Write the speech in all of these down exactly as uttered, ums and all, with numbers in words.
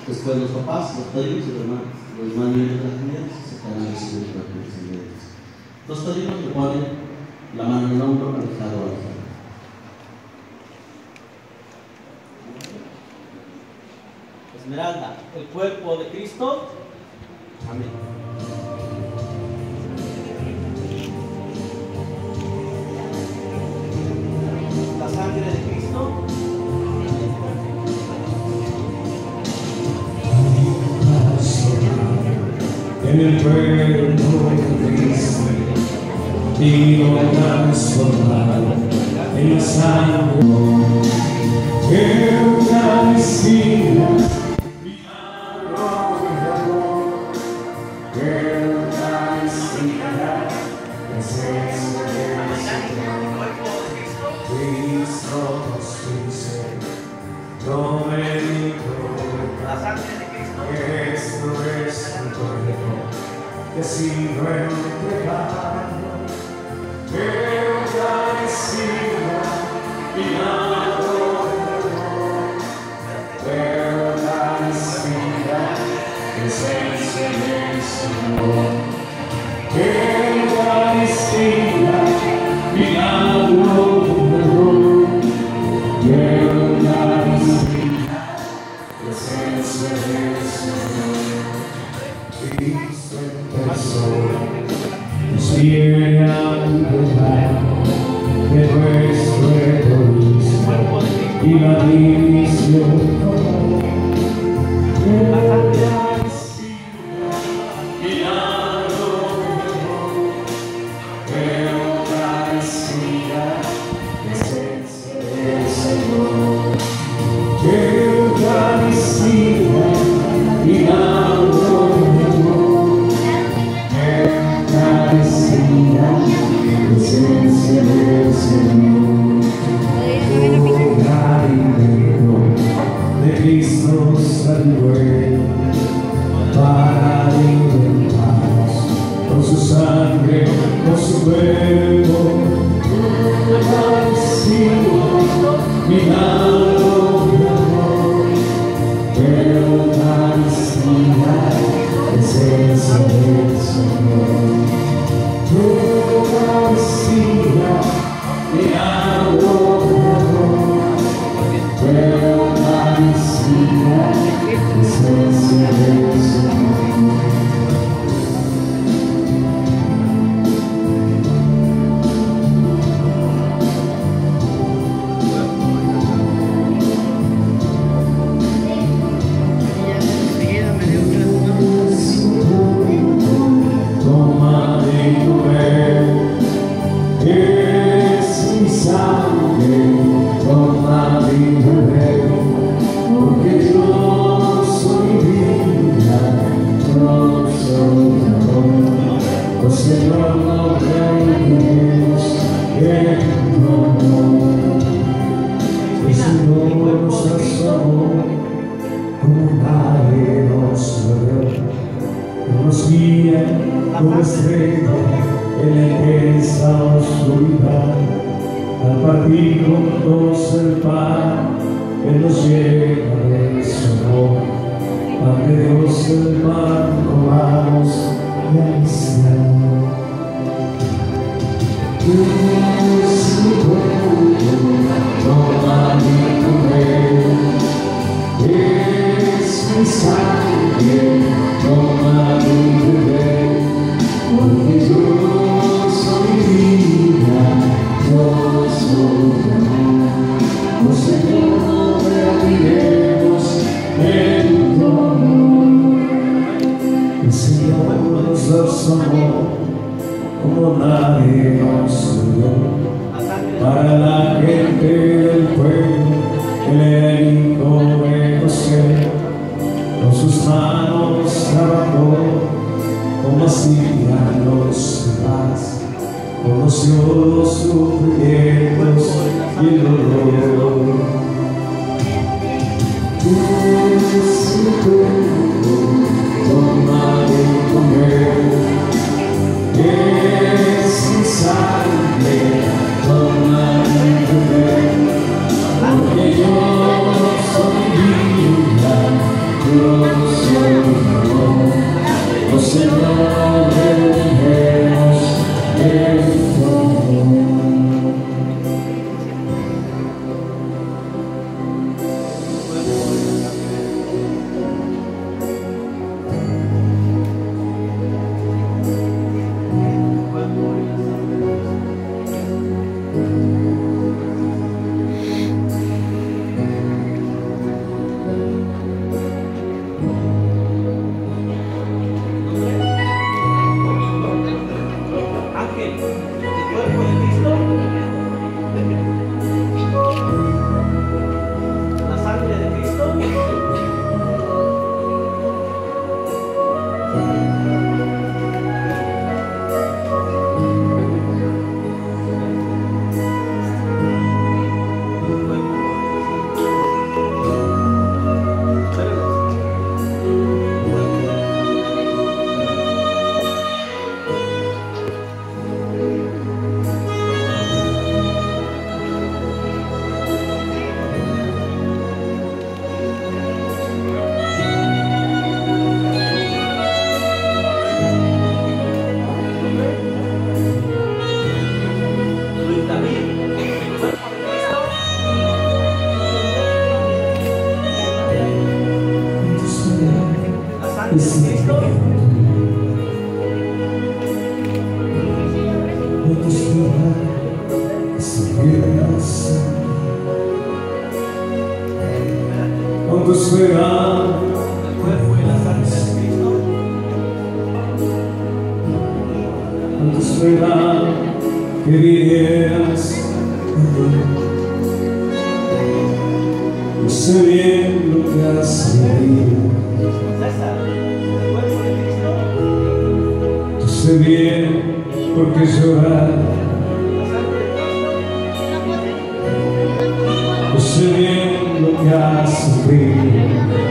Después los papás, los padrinos y los hermanos, los más niños de las comunidades se quedan recibiendo la bendición de Dios. Los padrinos le ponen la mano en el hombro al lado a la Esmeralda, el cuerpo de Cristo. Amén. La sangre de Cristo. En el cuerpo de Cristo y lo transformado en la sangre Eucaristía. La sangre de Cristo. Esto es tu cuerpo, que ha sido entregado. Eucaristía, milagro de amor. Eucaristía, presencia del Señor. Eucaristía, milagro de amor. Eucaristía, presencia del Señor. Cristo en persona nos viene a liberar de nuestro egoísmo y la división. Eucaristía, milagro de amor. Eucaristía, presencia del Señor. Eucaristía, milagro de amor. Eucaristía, presencia del Señor. Alimento de Cristo salió para alimentarnos con su sangre, con su cuerpo. Eucaristía, milagro de amor. Eucaristía, presencia del Señor. Eucaristía, milagro de amor. Eucaristía, presencia del Señor. Toma de tu cuerpo, es mi sangre. Toma de tu cuerpo, porque yo soy vida, yo soy amor. Oh Señor, no creemos en tu amor. El Señor nos asomó como nadie nos lo dio. Nos guía como estrella en la intensa oscuridad. Al partir juntos el pan, Él nos lleva de su amor. Pan de Dios, el pan comamos y amistad. Es mi cuerpo, toma mi comer. Es mi sangre, toma mi beber, porque yo soy vida, yo soy amor. Oh Señor, no olvidemos en tu amor. El Señor nos da su amor como nadie nos dio. Para la gente del pueblo, el Hijo de José, con sus manos trabajó, como hacían los demás. Conoció los sufrimientos y el dolor. Es mi cuerpo, toma de comer. Es mi sangre, toma de beber. Porque yo soy vida, yo Señor, vendremos en tu amor. Ángel, el cuerpo de Cristo, la sangre de Cristo, Luis David, el cuerpo de Cristo, la sangre de Cristo, Cuando esperaba el cuerpo y la sangre de Cristo, cuando esperaba que vinieras a mí. Yo sé bien lo que has vivido, César, el cuerpo de Cristo, yo sé bien por qué llorar, la sangre de Cristo, yo sé bien lo que has sufrido.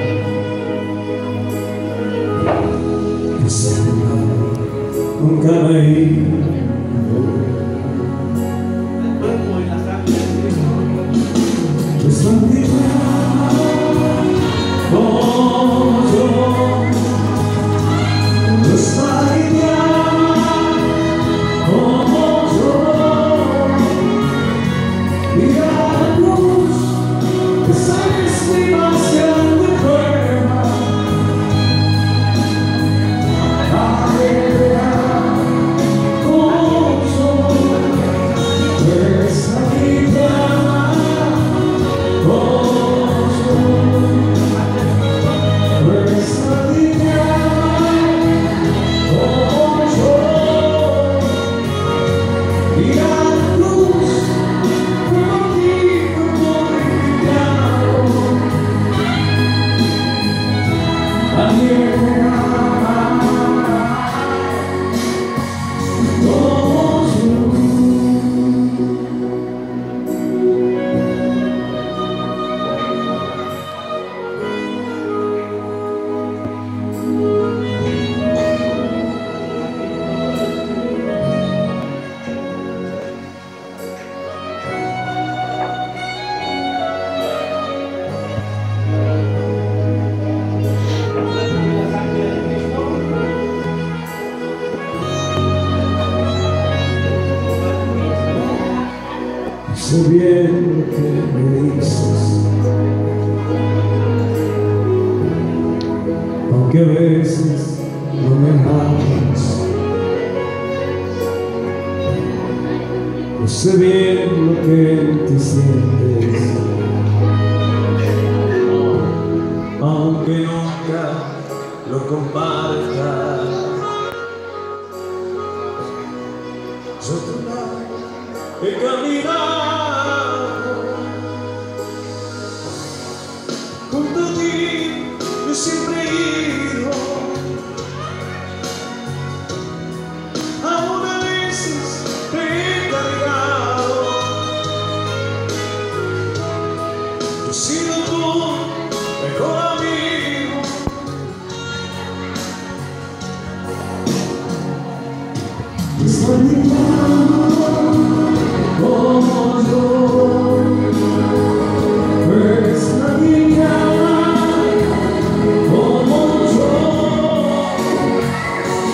Que se nunca me iba. el cuerpo y la sangre de Cristo, Es mentira, como yo, es mentira, como yo, y a la cruz, esa es mi más grande prueba. Aleluya, como yo, es mentira. Sé bien lo que me dices, aunque a veces no me amas. Yo sé bien lo que te sientes, aunque nunca lo compartas. Yo te he caminado junto a ti, yo siempre he ido, aún a veces te he cargado. Yo he sido tu mejor amigo, es como yo, pues nadie me ama como yo,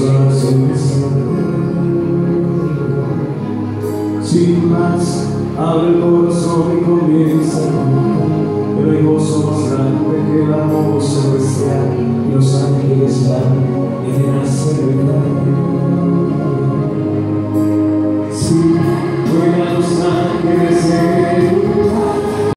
oraciones. Sin más, abre el corazón y comienza, pero hay gozo